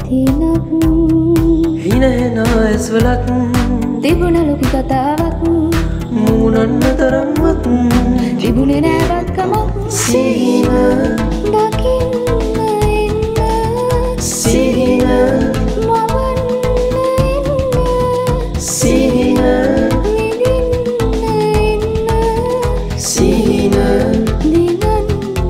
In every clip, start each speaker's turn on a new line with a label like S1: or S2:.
S1: දිනක්
S2: හිනහෙන ඇස්වලත්
S1: තිබුණ ලොකු කතාවක්
S2: මූණන්න තරම්වත්
S1: තිබුණේ නෑවත් කමක්
S2: සිහින
S1: දකින්න එන්න
S2: සිහින
S1: මවන්න එන්න
S2: සිහින
S1: විඳින්න එන්න
S2: සිහින
S1: දිනන්න එන්න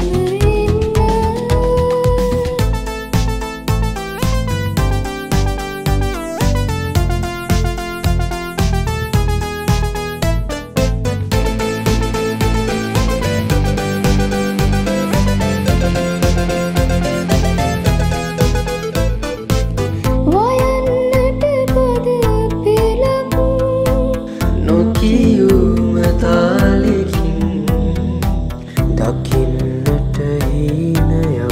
S2: නොකියුම තාලෙකින් දකින්නට හීනයක්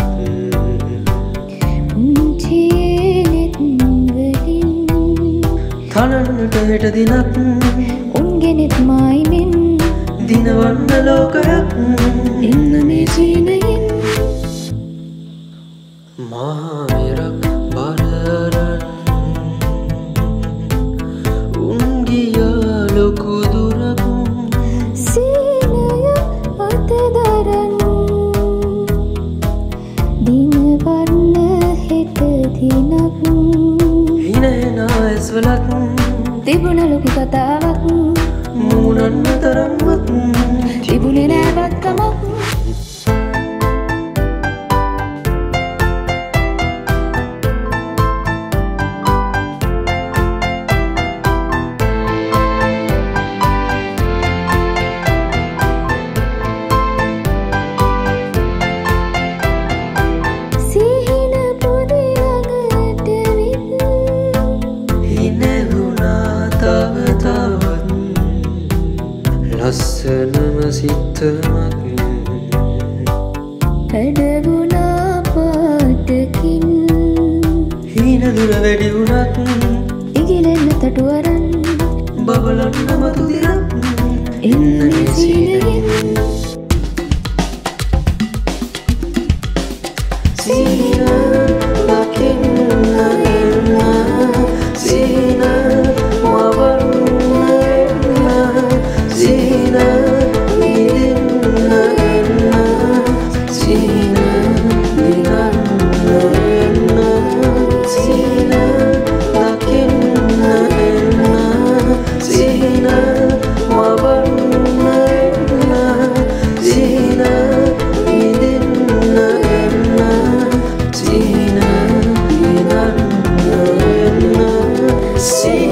S1: පුංචියෙනෙත් වලින්
S2: තනන්නට හෙට දිනක්
S1: උන්ගෙනෙත් මායිමෙන්
S2: දිනවන්න ලෝකයක්
S1: එන්න මේ සීනයෙන්
S2: මහා මෙරක් බරරන් උන්ගියා ලොකු දුරක්
S1: සීනය අතදරන් දිනවන්න හෙට දිනක්
S2: හිනහෙන ඇස්වලත්
S1: තිබුණ ලොකු කතාවක්
S2: මූණන්න තරම්වත්
S1: තිබුණේ නෑවත් කමක් සිහින පොඩි ළඟට විත්
S2: හිනෙවුණා තව තවත් ලස්සනම සිත්තමක්
S1: හැඩවුණා පාටකින්
S2: හීන දුර වැඩි වුණත්
S1: ඉගිලෙන්න තටුවරන්
S2: බබලන්න මතු දිනක්
S1: එන්න මේ සීනයෙන්
S2: සිහින දකින්න එන්න සිහින මවන්න එන්න සිහින විඳින්න එන්න සිහින දිනන්න එන්න සිහින දකින්න එන්න සිහින මවන්න එන්න සිහින විඳින්න එන්න සිහින දිනන්න එන්න